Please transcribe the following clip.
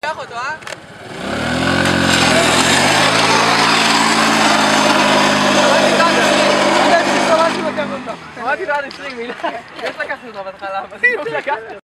קח אותו, אה? אמרתי לו עד 20 מילה. איך לקחנו אותו בהתחלה?